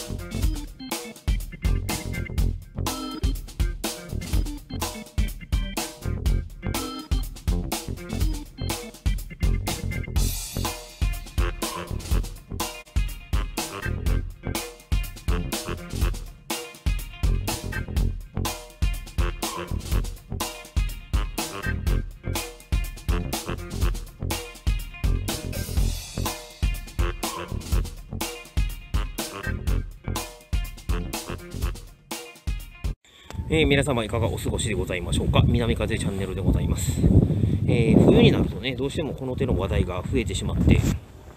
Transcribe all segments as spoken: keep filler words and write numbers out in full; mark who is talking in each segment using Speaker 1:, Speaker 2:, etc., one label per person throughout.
Speaker 1: えー、皆様いかがお過ごしでございましょうか。南風チャンネルでございます。えー、冬になるとね、どうしてもこの手の話題が増えてしまって、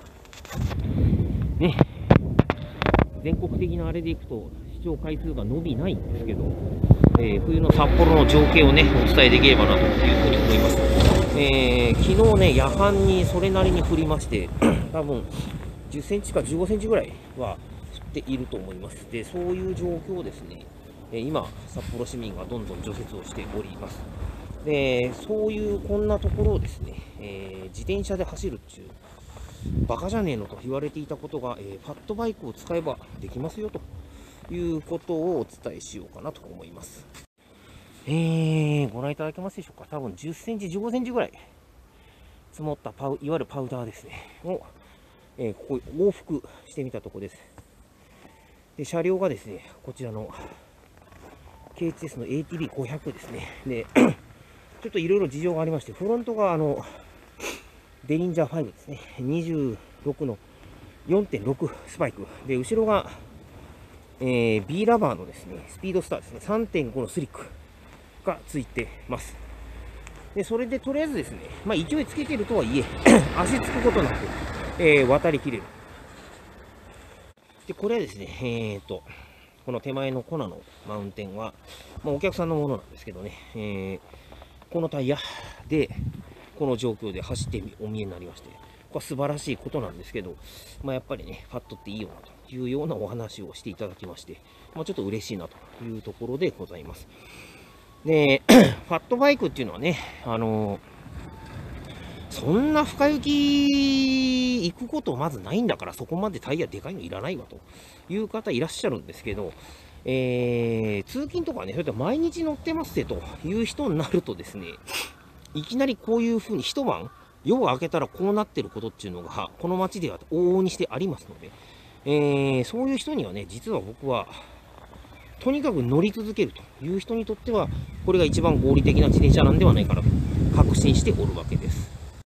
Speaker 1: ね、全国的なあれでいくと視聴回数が伸びないんですけど、えー、冬の札幌の情景をね、お伝えできればなというふうに思います。えー、昨日ね、夜半にそれなりに降りまして、多分じゅっセンチかじゅうごセンチぐらいは降っていると思います。で、そういう状況ですね。今、札幌市民がどんどん除雪をしております。で、そういうこんなところをですね、えー、自転車で走るっていう、バカじゃねえのと言われていたことが、えー、ファットバイクを使えばできますよということをお伝えしようかなと思います。えー、ご覧いただけますでしょうか。多分じゅっセンチ、じゅうごセンチぐらい積もったパウ、いわゆるパウダーですね、を、えー、ここ往復してみたところです。で、車両がですね、こちらのケーエイチエス の エーティービーごひゃく ですね。で、ちょっといろいろ事情がありまして、フロントがあの、デリンジャーファイブですね。にじゅうろくの よんてんろく スパイク。で、後ろが、えー、B ラバーのですね、スピードスターですね。さんてんごのスリックがついてます。で、それでとりあえずですね、まあ勢いつけてるとはいえ、足つくことなく、えー、渡りきれる。で、これはですね、えーと、この手前のコナのマウンテンは、まあ、お客さんのものなんですけどね、えー、このタイヤで、この状況で走ってお見えになりまして、これは素晴らしいことなんですけど、まあ、やっぱりね、ファットっていいよなというようなお話をしていただきまして、まあ、ちょっと嬉しいなというところでございます。で、ファットバイクっていうのはね、あのー、そんな深雪行くことまずないんだから、そこまでタイヤでかいのいらないわという方いらっしゃるんですけど、えー、通勤とかね、それと毎日乗ってますってという人になるとですね、いきなりこういうふうに一晩、夜が明けたらこうなってることっていうのが、この街では往々にしてありますので、えー、そういう人にはね、実は僕は、とにかく乗り続けるという人にとっては、これが一番合理的な自転車なんではないかなと確信しておるわけです。